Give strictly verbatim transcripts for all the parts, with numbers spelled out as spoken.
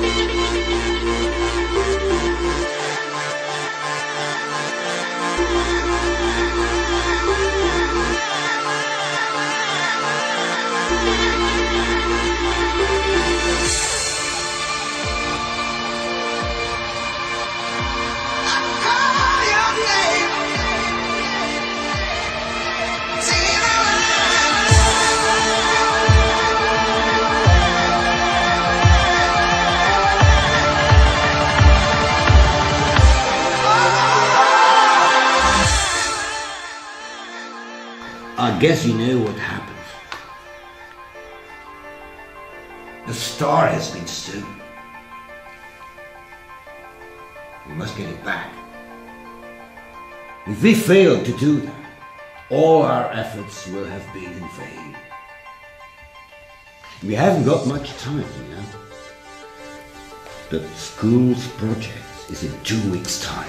I guess you know what happened. The star has been stolen. We must get it back. If we fail to do that, all our efforts will have been in vain. We haven't got much time, you know. The school's project is in two weeks' time.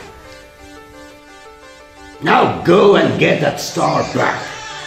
Now go and get that star back.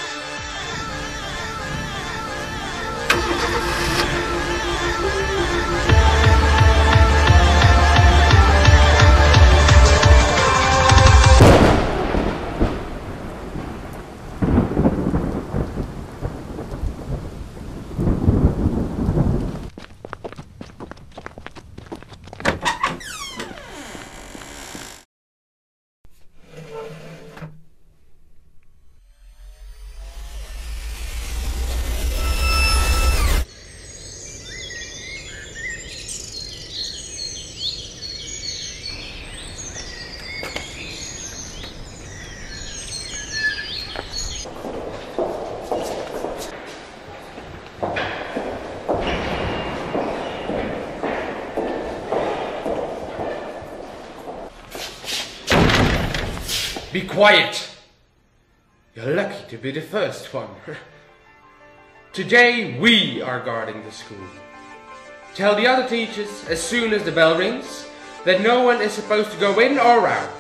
Be quiet! You're lucky to be the first one. Today we are guarding the school. Tell the other teachers as soon as the bell rings that no one is supposed to go in or out.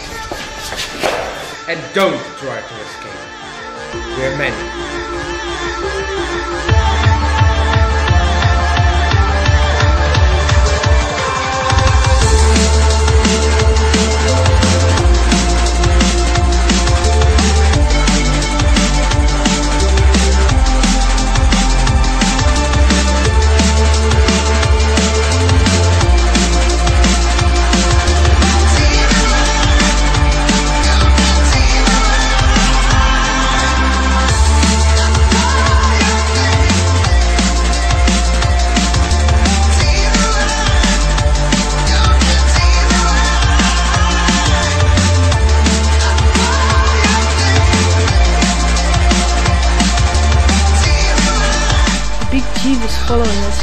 And don't try to escape. We're many. Chief is following us.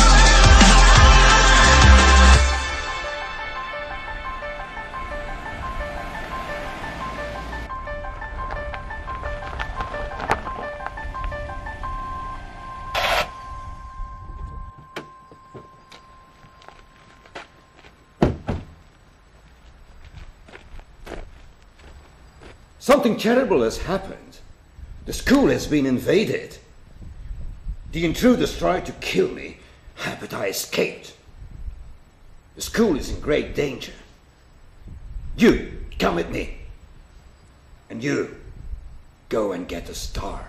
Something terrible has happened. The school has been invaded. The intruders tried to kill me, but I escaped. The school is in great danger. You, come with me. And you, go and get a star.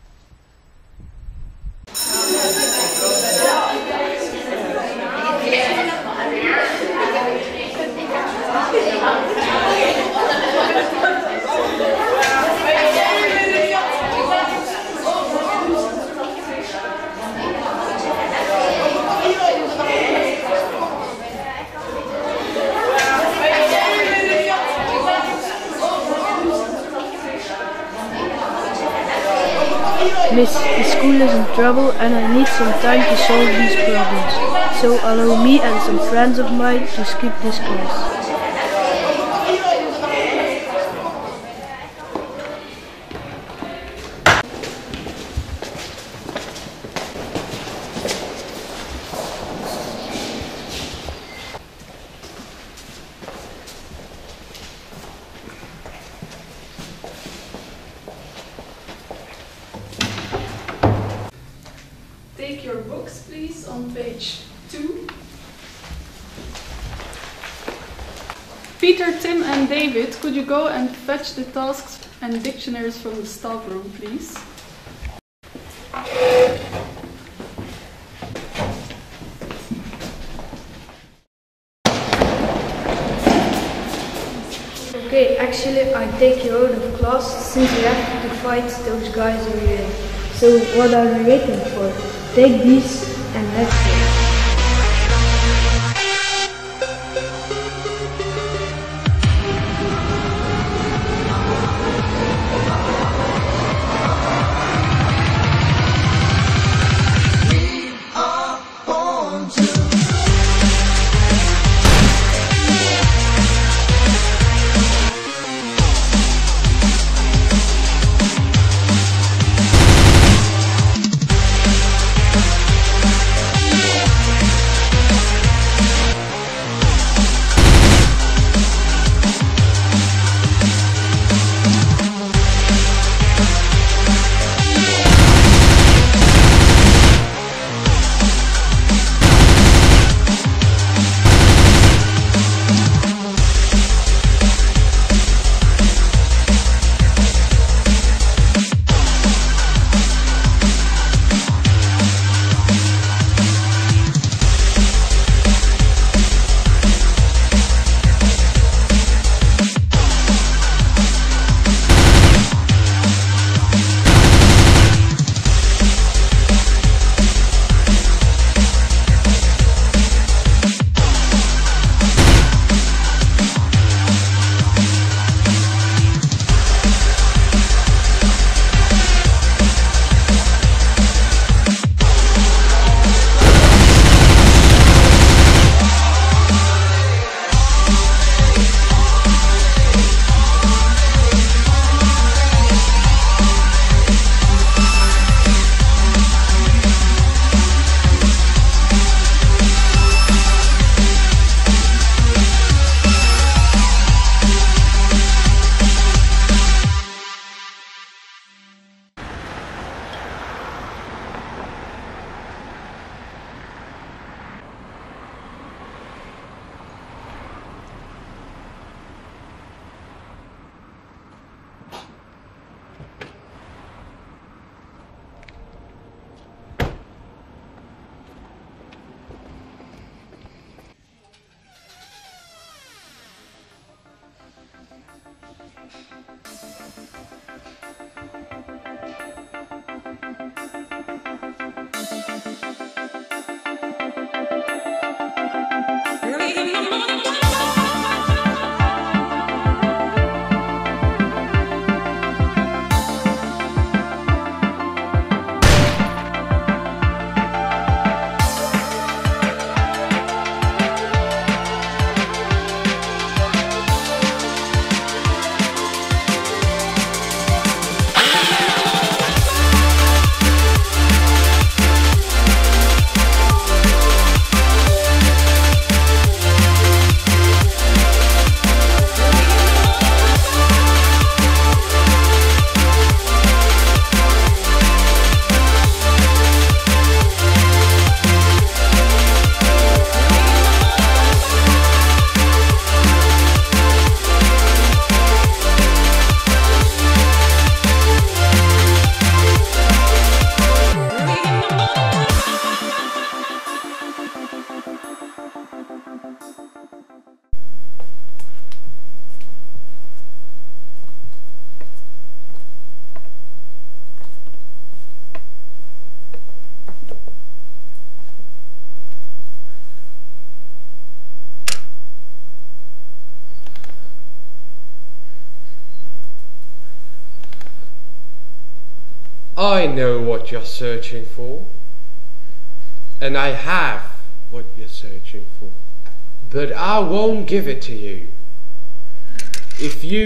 Miss, the school is in trouble and I need some time to solve these problems. So allow me and some friends of mine to skip this class. Take your books, please, on page two. Peter, Tim and David, could you go and fetch the tasks and dictionaries from the staff room, please? Okay, actually I take you out of class since we have to fight those guys over there. So what are we waiting for? Take these and let's go. I know what you're searching for, and I have what you're searching for, but I won't give it to you. If you...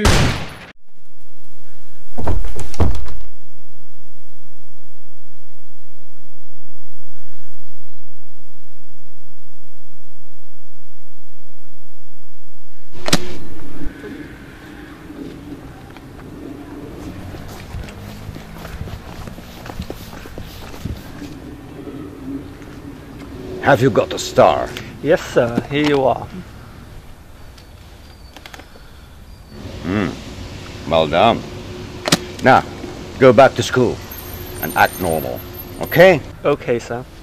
Have you got a star? Yes, sir. Here you are. Hmm. Well done. Now, go back to school and act normal, okay? Okay, sir.